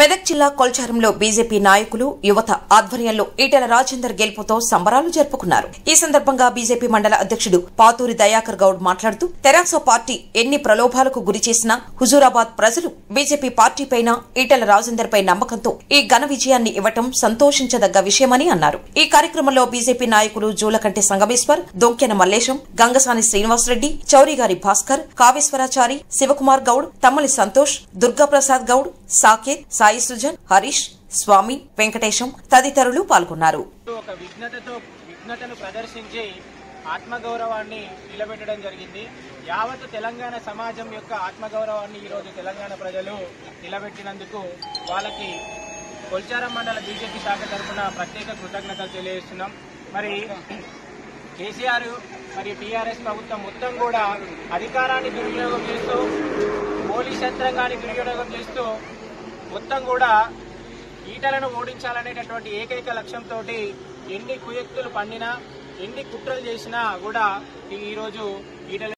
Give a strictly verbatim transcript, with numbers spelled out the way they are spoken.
మెదక్ జిల్లా కొల్చారంలో బీజేపీ నాయకులు యువత ఆధ్వర్యంలో ఈటెల రాజేందర్ గెలుపుతో సంబరాలు జరుపుకున్నారు. ఈ సందర్భంగా బీజేపీ మండల అధ్యక్షుడు పాతూరి దయాకర్ గౌడ్ మాట్లాడుతూ తెరాస పార్టీ ఎన్ని ప్రలోభాలకు గురి చేసినా హుజూరాబాద్ ప్రజలు బీజేపీ పార్టీపైన ఈటెల రాజేందర్ పై నమ్మకంతో ఈ ఘన విజయాన్ని ఇవ్వటం సంతోషించదగ్గ విషయమని అన్నారు. ఈ కార్యక్రమంలో బీజేపీ నాయకులు జూలకంటి సంగమేశ్వర్, దొంకెన మల్లేశం, గంగసాని శ్రీనివాసరెడ్డి, చౌరిగారి భాస్కర్, కావేశ్వరాచారి, శివకుమార్ గౌడ్, తమ్మలి సంతోష్, దుర్గాప్రసాద్ గౌడ్, సాకేత్, సాయి సుజన్, హరీష్, స్వామి, వెంకటేశం తదితరులు పాల్గొన్నారు. ఒక విఘ్నతతో విఘ్నతను ప్రదర్శించి ఆత్మగౌరవాన్ని నిలబెట్టడం జరిగింది. యావత్ తెలంగాణ సమాజం యొక్క ఆత్మగౌరవాన్ని ఈరోజు తెలంగాణ ప్రజలు నిలబెట్టినందుకు వాళ్ళకి కొల్చారం మండల బీజేపీ శాఖ తరఫున ప్రత్యేక కృతజ్ఞతలు తెలియజేస్తున్నాం. మరి కేసీఆర్ మరియు టీఆర్ఎస్ ప్రభుత్వం మొత్తం కూడా అధికారాన్ని దుర్వినియోగం చేస్తూ పోలీస్ యంత్రాంగాన్ని దుర్వినియోగం చేస్తూ మొత్తం కూడా ఈటలను ఓడించాలనేటటువంటి ఏకైక లక్ష్యంతో ఎన్ని కుయుక్తులు పండినా ఎన్ని కుట్రలు చేసినా కూడా ఈరోజు ఈటల